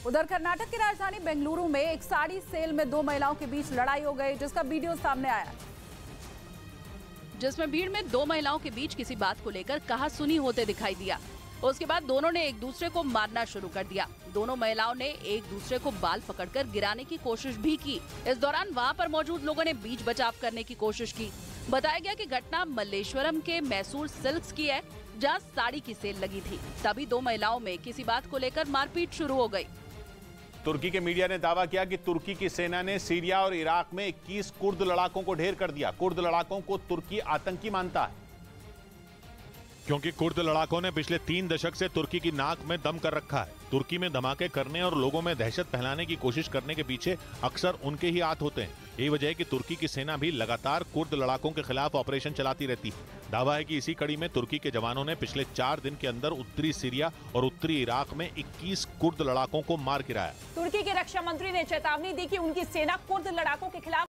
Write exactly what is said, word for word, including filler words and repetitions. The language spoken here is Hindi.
उधर कर्नाटक की राजधानी बेंगलुरु में एक साड़ी सेल में दो महिलाओं के बीच लड़ाई हो गई, जिसका वीडियो सामने आया, जिसमें भीड़ में दो महिलाओं के बीच किसी बात को लेकर कहा सुनी होते दिखाई दिया। उसके बाद दोनों ने एक दूसरे को मारना शुरू कर दिया। दोनों महिलाओं ने एक दूसरे को बाल पकड़कर गिराने की कोशिश भी की। इस दौरान वहां पर मौजूद लोगों ने बीच बचाव करने की कोशिश की। बताया गया कि घटना मल्लेश्वरम के मैसूर सिल्क्स की है, जहां साड़ी की सेल लगी थी। तभी दो महिलाओं में किसी बात को लेकर मारपीट शुरू हो गई। तुर्की के मीडिया ने दावा किया कि तुर्की की सेना ने सीरिया और इराक में इक्कीस कुर्द लड़ाकों को ढेर कर दिया। कुर्द लड़ाकों को तुर्की आतंकी मानता है, क्योंकि कुर्द लड़ाकों ने पिछले तीन दशक से तुर्की की नाक में दम कर रखा है। तुर्की में धमाके करने और लोगों में दहशत फैलाने की कोशिश करने के पीछे अक्सर उनके ही हाथ होते हैं। यही वजह है कि तुर्की की सेना भी लगातार कुर्द लड़ाकों के खिलाफ ऑपरेशन चलाती रहती है। दावा है कि इसी कड़ी में तुर्की के जवानों ने पिछले चार दिन के अंदर उत्तरी सीरिया और उत्तरी इराक में इक्कीस कुर्द लड़ाकों को मार गिराया। तुर्की के रक्षा मंत्री ने चेतावनी दी कि उनकी सेना कुर्द लड़ाकों के खिलाफ